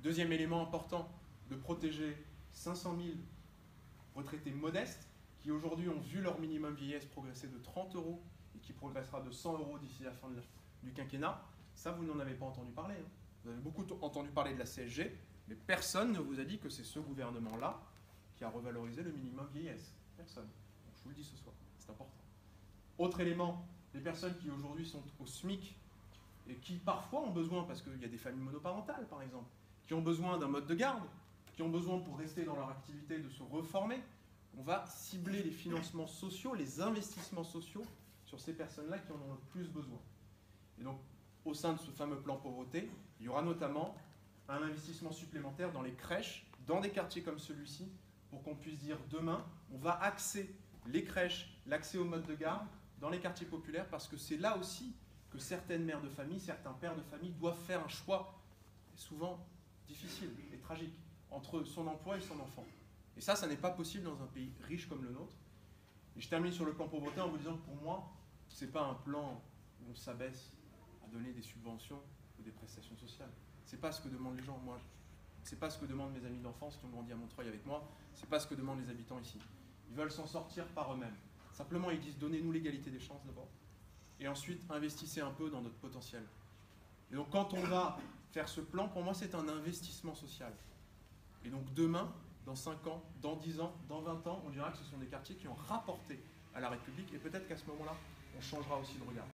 Deuxième élément important, de protéger 500 000 retraités modestes qui aujourd'hui ont vu leur minimum vieillesse progresser de 30 € et qui progressera de 100 € d'ici la fin du quinquennat. Ça, vous n'en avez pas entendu parler. Vous avez beaucoup entendu parler de la CSG, mais personne ne vous a dit que c'est ce gouvernement-là qui a revalorisé le minimum vieillesse. Personne. Donc, je vous le dis ce soir, c'est important. Autre élément, les personnes qui aujourd'hui sont au SMIC et qui parfois ont besoin, parce qu'il y a des familles monoparentales par exemple, qui ont besoin d'un mode de garde, qui ont besoin pour rester dans leur activité de se reformer, on va cibler les financements sociaux, les investissements sociaux sur ces personnes-là qui en ont le plus besoin. Et donc, au sein de ce fameux plan pauvreté, il y aura notamment un investissement supplémentaire dans les crèches, dans des quartiers comme celui-ci, pour qu'on puisse dire demain, on va axer les crèches, l'accès au mode de garde dans les quartiers populaires, parce que c'est là aussi que certaines mères de famille, certains pères de famille doivent faire un choix souvent difficile et tragique entre son emploi et son enfant. Et ça n'est pas possible dans un pays riche comme le nôtre. Et je termine sur le plan pauvreté en vous disant que pour moi, ce n'est pas un plan où on s'abaisse à donner des subventions ou des prestations sociales. Ce n'est pas ce que demandent les gens. Moi, ce n'est pas ce que demandent mes amis d'enfance qui ont grandi à Montreuil avec moi. Ce n'est pas ce que demandent les habitants ici. Ils veulent s'en sortir par eux-mêmes. Simplement, ils disent donnez-nous l'égalité des chances d'abord. Et ensuite, investissez un peu dans notre potentiel. Et donc, quand on va faire ce plan, pour moi, c'est un investissement social. Et donc, demain, dans 5 ans, dans 10 ans, dans 20 ans, on dira que ce sont des quartiers qui ont rapporté à la République. Et peut-être qu'à ce moment-là, on changera aussi de regard.